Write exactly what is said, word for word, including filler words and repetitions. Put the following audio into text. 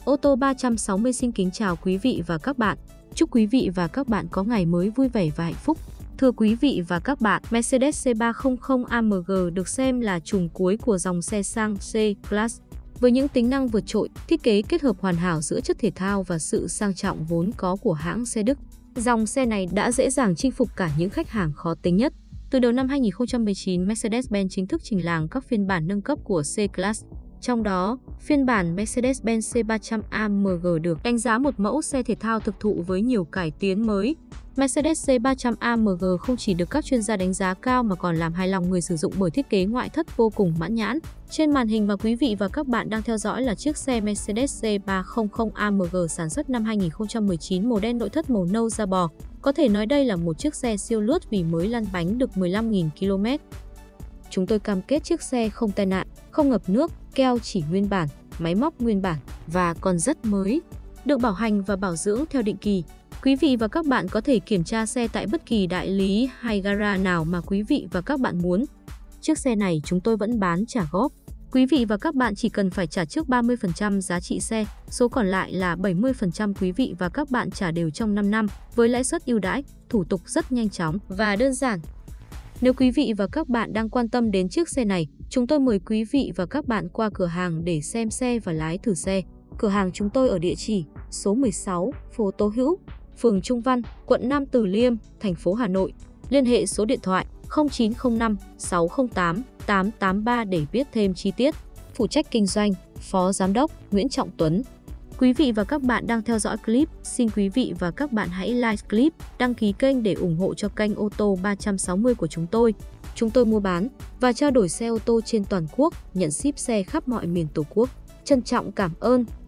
Ô tô ba trăm sáu mươi xin kính chào quý vị và các bạn. Chúc quý vị và các bạn có ngày mới vui vẻ và hạnh phúc. Thưa quý vị và các bạn, Mercedes C ba trăm A M G được xem là trùm cuối của dòng xe sang C-Class. Với những tính năng vượt trội, thiết kế kết hợp hoàn hảo giữa chất thể thao và sự sang trọng vốn có của hãng xe Đức, dòng xe này đã dễ dàng chinh phục cả những khách hàng khó tính nhất. Từ đầu năm hai nghìn không trăm mười chín, Mercedes-Benz chính thức trình làng các phiên bản nâng cấp của C-Class. Trong đó, phiên bản Mercedes-Benz C ba trăm A M G được đánh giá một mẫu xe thể thao thực thụ với nhiều cải tiến mới. Mercedes C ba trăm A M G không chỉ được các chuyên gia đánh giá cao mà còn làm hài lòng người sử dụng bởi thiết kế ngoại thất vô cùng mãn nhãn. Trên màn hình mà quý vị và các bạn đang theo dõi là chiếc xe Mercedes C ba trăm A M G sản xuất năm hai nghìn không trăm mười chín, màu đen, nội thất màu nâu da bò. Có thể nói đây là một chiếc xe siêu lướt vì mới lăn bánh được mười lăm nghìn ki lô mét. Chúng tôi cam kết chiếc xe không tai nạn, không ngập nước, keo chỉ nguyên bản, máy móc nguyên bản và còn rất mới, được bảo hành và bảo dưỡng theo định kỳ. Quý vị và các bạn có thể kiểm tra xe tại bất kỳ đại lý hay gara nào mà quý vị và các bạn muốn. Chiếc xe này chúng tôi vẫn bán trả góp. Quý vị và các bạn chỉ cần phải trả trước ba mươi phần trăm giá trị xe, số còn lại là bảy mươi phần trăm quý vị và các bạn trả đều trong năm năm với lãi suất ưu đãi, thủ tục rất nhanh chóng và đơn giản. Nếu quý vị và các bạn đang quan tâm đến chiếc xe này, chúng tôi mời quý vị và các bạn qua cửa hàng để xem xe và lái thử xe. Cửa hàng chúng tôi ở địa chỉ số mười sáu, phố Tố Hữu, phường Trung Văn, quận Nam Từ Liêm, thành phố Hà Nội. Liên hệ số điện thoại không chín không năm sáu không tám tám tám ba để biết thêm chi tiết. Phụ trách kinh doanh, Phó Giám đốc Nguyễn Trọng Tuấn. Quý vị và các bạn đang theo dõi clip, xin quý vị và các bạn hãy like clip, đăng ký kênh để ủng hộ cho kênh ô tô ba trăm sáu mươi của chúng tôi. Chúng tôi mua bán và trao đổi xe ô tô trên toàn quốc, nhận ship xe khắp mọi miền Tổ quốc. Trân trọng cảm ơn.